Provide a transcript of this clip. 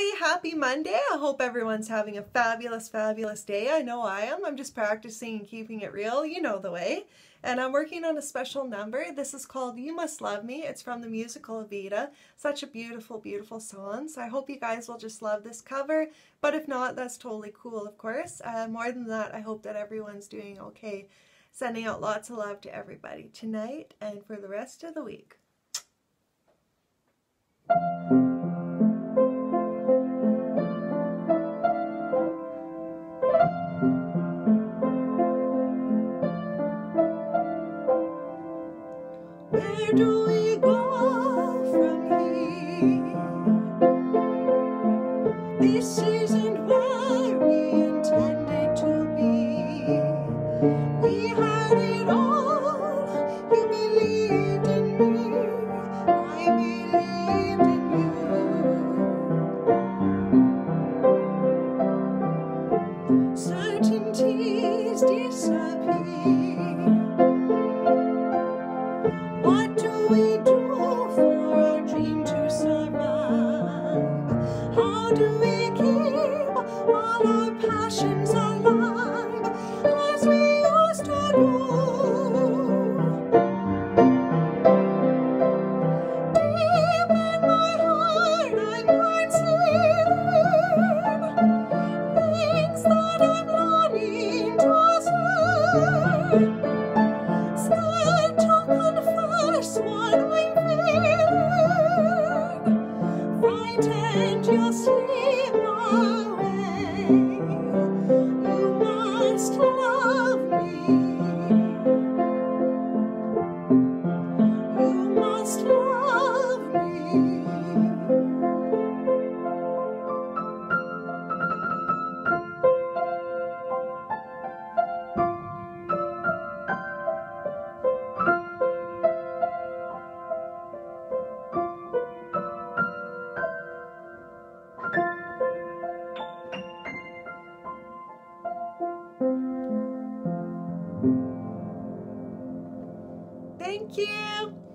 everybody, happy Monday. I hope everyone's having a fabulous, fabulous day. I know I am. I'm just practicing and keeping it real. You know the way. And I'm working on a special number. This is called You Must Love Me. It's from the musical Evita. Such a beautiful, beautiful song. So I hope you guys will just love this cover. But if not, that's totally cool, of course. More than that, I hope that everyone's doing okay. Sending out lots of love to everybody tonight and for the rest of the week. Where do we go from here? This isn't where we intended to be. We had it all. You believed in me. I believed in you. Certainties disappear. What do we do for our dream to survive? How do we keep all our passions alive as we used to do? Deep in my heart I'm concealing things that I'm longing to say. Scared to confess what I'm feeling, frightened you'll slip away. You must love me. You must love me. Thank you.